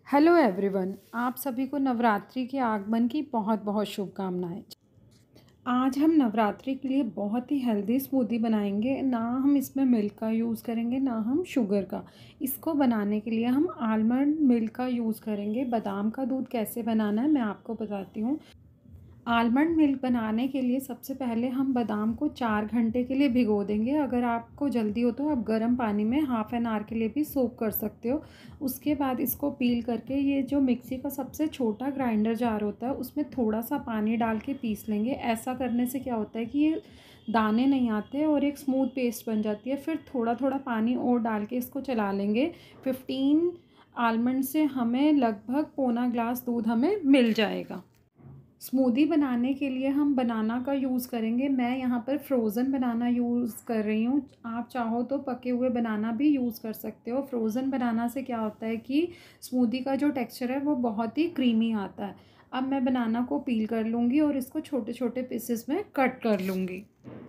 Hello everyone, आप सभी को नवरात्रि के आगमन की बहुत बहुत शुभकामनाएं। आज हम नवरात्रि के लिए बहुत ही हेल्दी स्मूदी बनाएंगे। ना हम इसमें मिल्क का यूज़ करेंगे, ना हम शुगर का। इसको बनाने के लिए हम आलमंड मिल्क का यूज़ करेंगे। बादाम का दूध कैसे बनाना है मैं आपको बताती हूँ। आलमंड मिल्क बनाने के लिए सबसे पहले हम बादाम को 4 घंटे के लिए भिगो देंगे। अगर आपको जल्दी हो तो आप गर्म पानी में हाफ़ एन आवर के लिए भी सोक कर सकते हो। उसके बाद इसको पील करके ये जो मिक्सी का सबसे छोटा ग्राइंडर जार होता है उसमें थोड़ा सा पानी डाल के पीस लेंगे। ऐसा करने से क्या होता है कि ये दाने नहीं आते और एक स्मूथ पेस्ट बन जाती है। फिर थोड़ा थोड़ा पानी और डाल के इसको चला लेंगे। 15 आलमंड से हमें लगभग पौना ग्लास दूध हमें मिल जाएगा। स्मूदी बनाने के लिए हम बनाना का यूज़ करेंगे। मैं यहाँ पर फ्रोज़न बनाना यूज़ कर रही हूँ। आप चाहो तो पके हुए बनाना भी यूज़ कर सकते हो। फ्रोज़न बनाना से क्या होता है कि स्मूदी का जो टेक्सचर है वो बहुत ही क्रीमी आता है। अब मैं बनाना को पील कर लूँगी और इसको छोटे छोटे पीसेस में कट कर लूँगी।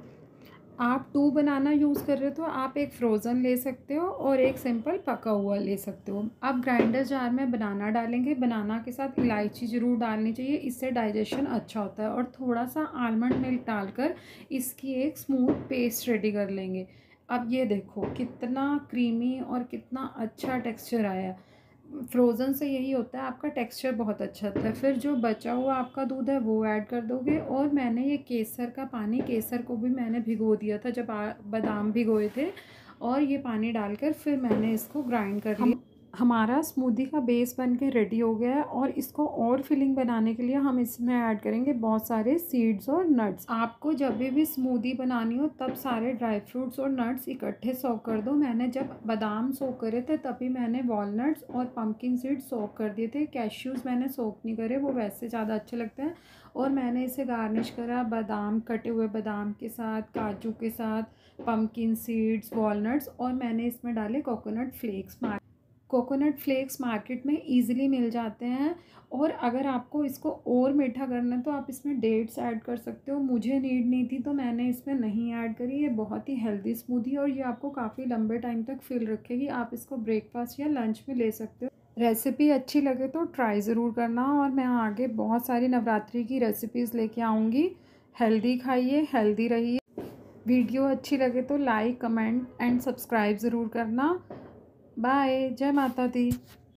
आप 2 बनाना यूज़ कर रहे हो तो आप एक फ्रोज़न ले सकते हो और एक सिंपल पका हुआ ले सकते हो। अब ग्राइंडर जार में बनाना डालेंगे। बनाना के साथ इलायची ज़रूर डालनी चाहिए, इससे डाइजेशन अच्छा होता है। और थोड़ा सा आलमंड मिल्क डालकर इसकी एक स्मूथ पेस्ट रेडी कर लेंगे। अब ये देखो कितना क्रीमी और कितना अच्छा टेक्सचर आया। फ्रोज़न से यही होता है, आपका टेक्सचर बहुत अच्छा आता है। फिर जो बचा हुआ आपका दूध है वो ऐड कर दोगे। और मैंने ये केसर का पानी, केसर को भी मैंने भिगो दिया था जब बादाम भिगोए थे, और ये पानी डालकर फिर मैंने इसको ग्राइंड कर लिया। हमारा स्मूदी का बेस बन के रेडी हो गया है। और इसको और फिलिंग बनाने के लिए हम इसमें ऐड करेंगे बहुत सारे सीड्स और नट्स। आपको जब भी स्मूदी बनानी हो तब सारे ड्राई फ्रूट्स और नट्स इकट्ठे सोक कर दो। मैंने जब बादाम सोक करे थे तभी मैंने वॉलनट्स और पम्पकिन सीड्स सोक कर दिए थे। कैश्यूज़ मैंने सोक नहीं करे, वो वैसे ज़्यादा अच्छे लगते हैं। और मैंने इसे गार्निश करा बादाम, कटे हुए बादाम के साथ, काजू के साथ, पम्पकिन सीड्स, वॉलनट्स, और मैंने इसमें डाले coconut flakes. Coconut flakes market में इजीली मिल जाते हैं। और अगर आपको इसको और मीठा करना है तो आप इसमें डेट्स ऐड कर सकते हो। मुझे नीड नहीं थी तो मैंने इसमें नहीं ऐड करी। ये बहुत ही हेल्दी स्मूदी और ये आपको काफ़ी लंबे टाइम तक फिल रखेगी। आप इसको ब्रेकफास्ट या लंच में ले सकते हो। रेसिपी अच्छी लगे तो ट्राई ज़रूर करना। और मैं आगे बहुत सारी नवरात्रि की रेसिपीज़ लेके आऊँगी। हेल्दी खाइए, हेल्दी रहिए। वीडियो अच्छी लगे तो लाइक, कमेंट एंड सब्सक्राइब ज़रूर करना। बाय। जय माता दी।